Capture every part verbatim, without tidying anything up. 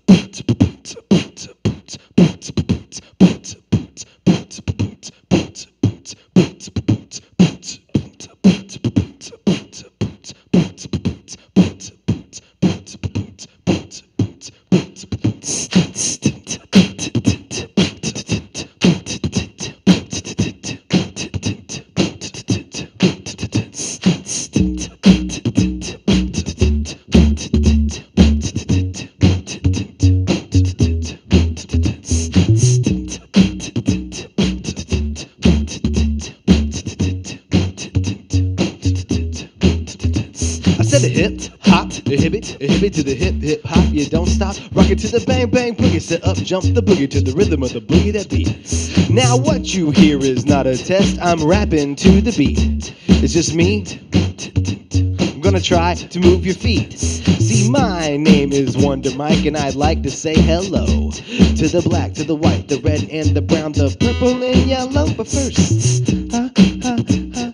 The hip hop, the hip it, the hip it to the hip hip hop. You don't stop, rock it to the bang bang boogie. Set up, jump the boogie to the rhythm of the boogie that beat. Now what you hear is not a test. I'm rapping to the beat. It's just me. I'm gonna try to move your feet. See, my name is Wonder Mike, and I'd like to say hello to the black, to the white, the red, and the brown, the purple and yellow. But first, uh, uh, uh,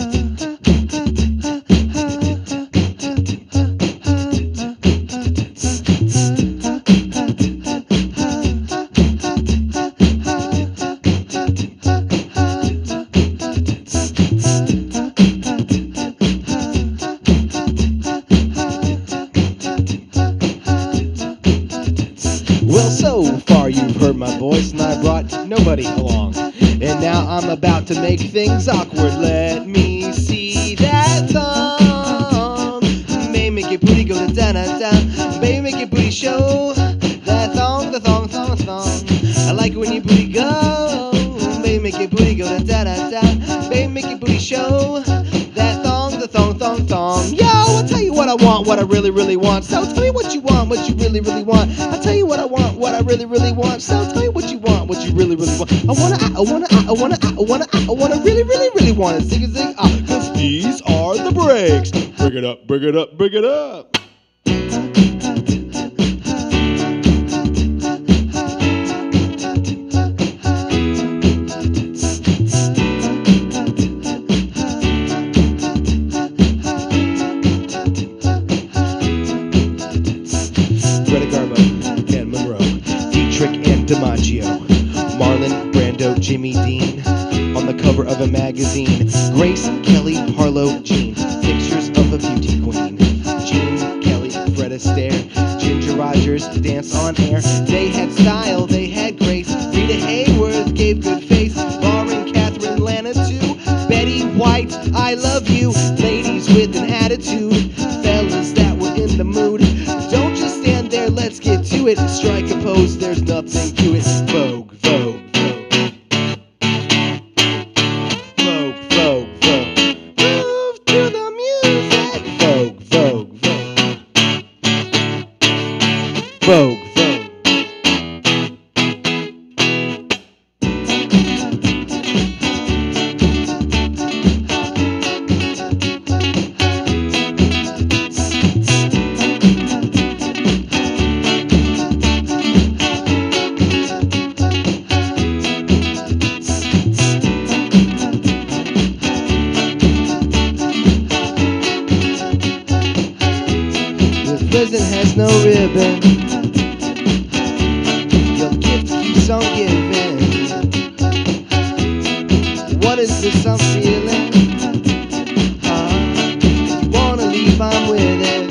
well, so far you've heard my voice, and I brought nobody along. And now I'm about to make things awkward. Let me see that thong. Baby, make your booty go da da da. Baby, make your booty show that thong, the thong, thong, thong. I like it when your booty go. Baby, make your booty go da da da. Baby, make your booty show that thong, the thong, thong, thong. Yo, I'll tell you what I want, what I really, really want. So tell me what you want, what you really, really want. I'll tell you what I want, what I really, really want. So tell me what you want, what you really, really want. I wanna, I, I wanna, I, I wanna, I, I wanna, I, I wanna really, really, really wanna zig a zig ah, cause these are the breaks. Bring it up, bring it up, bring it up. DiMaggio, Marlon Brando, Jimmy Dean, on the cover of a magazine. Grace Kelly, Harlow Jean, pictures of a beauty queen. Jean Kelly, Fred Astaire, Ginger Rogers, dance on air. They had style, they had grace. Rita Hayworth gave good face, barring Catherine Lana too. Betty White, I love you. Ladies with an attitude, fellas that were in the mood. Don't just stand there, let's get to it. Strike a pose, there's nothing to it. Vogue, Vogue, Vogue. Vogue, Vogue, Vogue. Move to the music. Vogue, Vogue, Vogue. Vogue, Vogue. Prison has no ribbon. Your gift keeps on giving. What is this I'm feeling? Uh, if you wanna leave, I'm with it.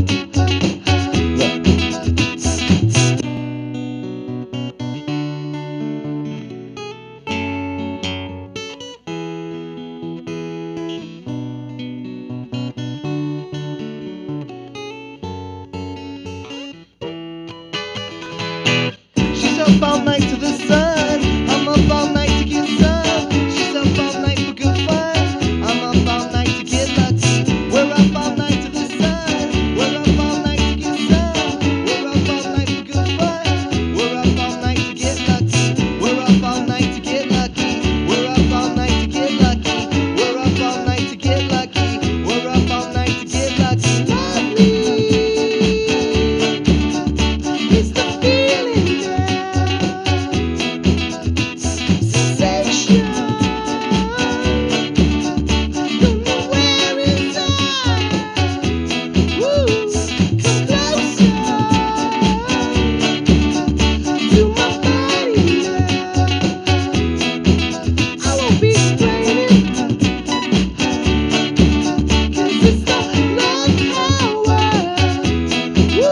Up all night to the sun. I'm up all night to get some. She's up all night for good fun. I'm up all night to get lucky. We're up all night to the sun. We're up all night to get some. We're up all night for good fun. We're up all night to get lucky. We're up all night to get lucky. We're up all night to get lucky. We're up all night to get lucky. We're up all night to get lucky. Lovely. It's the feeling, girl.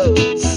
Woo!